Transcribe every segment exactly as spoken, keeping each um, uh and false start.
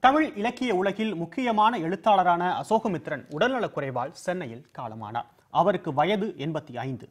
தமிழ் இலக்கிய உலகில் முக்கியமான எழுத்தாளரான அசோகமித்திரன் உடல்நலக் குறைவால் சென்னையில் காலமானார். அவருக்கு வயது எண்பத்தி ஐந்து.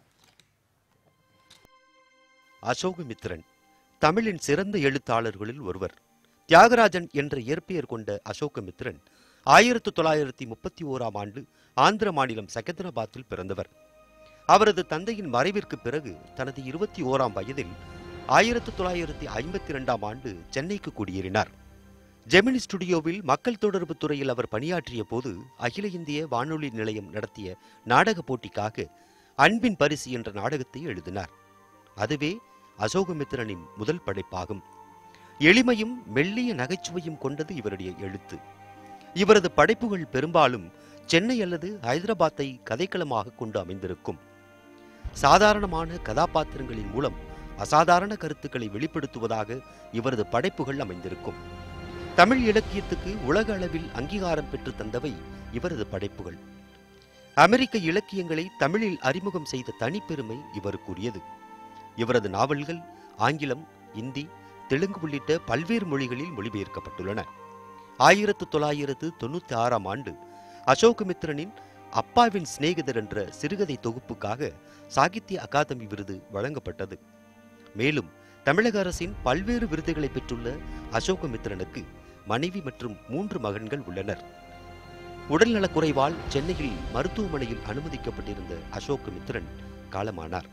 அசோகமித்திரன் தமிழின் சிறந்த எழுத்தாளர்களில் ஒருவர். தியாகராஜன் என்ற இயற்பெயர் கொண்ட அசோகமித்திரன் ஆயிரத்தி தொள்ளாயிரத்தி முப்பத்தி ஓராம் ஆண்டு ஆந்திர மாநிலம் செகந்திராபாத்தில் பிறந்தவர். அவரது தந்தையின் மறைவிற்கு பிறகு தனது இருபத்தி ஓராம் வயதில் ஆயிரத்தி தொள்ளாயிரத்தி ஐம்பத்தி இரண்டாம் ஆண்டு சென்னைக்கு குடியேறினார். ஜெமினி ஸ்டுடியோவில் மக்கள் தொடர்பு துறையில் அவர் பணியாற்றிய போது அகில இந்திய வானொலி நிலையம் நடத்திய நாடக போட்டிக்காக அன்பின் பரிசு என்ற நாடகத்தை எழுதினார். அதுவே அசோகமித்திரனின் முதல் படைப்பாகும். எளிமையும் மெல்லிய நகைச்சுவையும் கொண்டது இவருடைய எழுத்து. இவரது படைப்புகள் பெரும்பாலும் சென்னை அல்லது ஹைதராபாத்தை கதைக்களமாக கொண்டு அமைந்திருக்கும். சாதாரணமான கதாபாத்திரங்களின் மூலம் அசாதாரண கருத்துக்களை வெளிப்படுத்துவதாக இவரது படைப்புகள் அமைந்திருக்கும். தமிழ் இலக்கியத்துக்கு உலக அளவில் அங்கீகாரம் பெற்று தந்தவை இவரது படைப்புகள். அமெரிக்க இலக்கியங்களை தமிழில் அறிமுகம் செய்த தனிப்பெருமை இவருக்குரியது. இவரது நாவல்கள் ஆங்கிலம், இந்தி, தெலுங்கு உள்ளிட்ட பல்வேறு மொழிகளில் மொழிபெயர்க்கப்பட்டுள்ளன. ஆயிரத்து தொள்ளாயிரத்து தொண்ணூத்தி ஆறாம் ஆண்டு அசோகமித்திரனின் அப்பாவின் சிநேகிதர் என்ற சிறுகதை தொகுப்புக்காக சாகித்ய அகாதமி விருது வழங்கப்பட்டது. மேலும் தமிழக அரசின் பல்வேறு விருதுகளை பெற்றுள்ள அசோகமித்திரனுக்கு மனைவி மற்றும் மூன்று மகன்கள் உள்ளனர். உடல்நலக் குறைவால் சென்னையில் மருத்துவமனையில் அனுமதிக்கப்பட்டிருந்த அசோகமித்திரன் காலமானார்.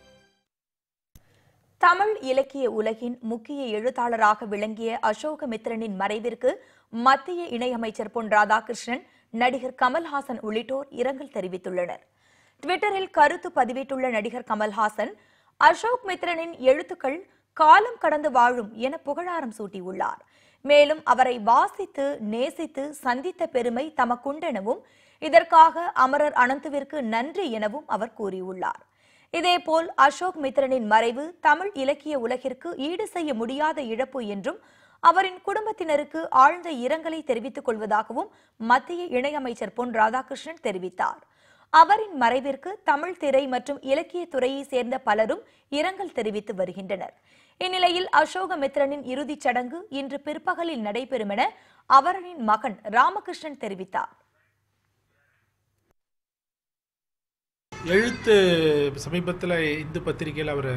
தமிழ் இலக்கிய உலகின் முக்கிய எழுத்தாளராக விளங்கிய அசோகமித்திரனின் மறைவிற்கு மத்திய இணையமைச்சர் பொன் ராதாகிருஷ்ணன், நடிகர் கமல்ஹாசன் உள்ளிட்டோர் இரங்கல் தெரிவித்துள்ளனர். ட்விட்டரில் கருத்து பதிவிட்டுள்ள நடிகர் கமல்ஹாசன், அசோகமித்திரனின் எழுத்துக்கள் காலம் கடந்து வாழும் என புகழாரம் சூட்டியுள்ளார். மேலும் அவரை வாசித்து நேசித்து சந்தித்த பெருமை தமக்குண்டெனவும் இதற்காக அமரர் அனந்துவிற்கு நன்றி எனவும் அவர் கூறியுள்ளார். இதேபோல் அசோகமித்திரனின் மறைவு தமிழ் இலக்கிய உலகிற்கு ஈடு செய்ய முடியாத இழப்பு என்றும் அவரின் குடும்பத்தினருக்கு ஆழ்ந்த இரங்கலை தெரிவித்துக் கொள்வதாகவும் மத்திய இணையமைச்சர் பொன் ராதாகிருஷ்ணன் தெரிவித்தார். அவரின் மறைவிற்கு தமிழ் திரை மற்றும் இலக்கிய துறையை சேர்ந்த பலரும் இரங்கல் தெரிவித்து வருகின்றனர். இந்நிலையில் அசோகமித்திரனின் இறுதிச் சடங்கு இன்று பிற்பகலில் நடைபெறும் என அவரின் மகன் ராமகிருஷ்ணன் தெரிவித்தார். எழுத்து சமீபத்தில் இந்து பத்திரிகையில் அவர்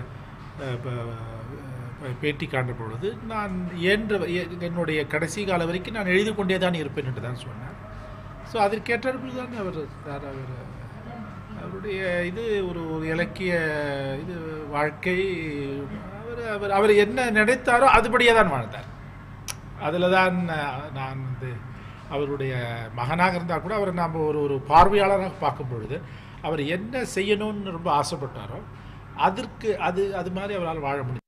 பேட்டி காண்ட பொழுது நான் என்ற என்னுடைய கடைசி கால வரைக்கும் நான் எழுதி கொண்டே தான் இருப்பேன் என்று தான் சொன்னார். ஸோ அதற்கேற்றபடி தான் அவர் அவர் அவருடைய இது ஒரு ஒரு இலக்கிய இது வாழ்க்கை அவர் அவர் அவர் என்ன நினைத்தாரோ அதுபடியே தான் வாழ்ந்தார். அதில் தான் நான் வந்து அவருடைய மகனாக இருந்தால் கூட அவரை நாம் ஒரு ஒரு பார்வையாளராக பார்க்கும் பொழுது அவர் என்ன செய்யணும்னு ரொம்ப ஆசைப்பட்டாரோ அதற்கு அது அது மாதிரி அவரால் வாழ முடியும்.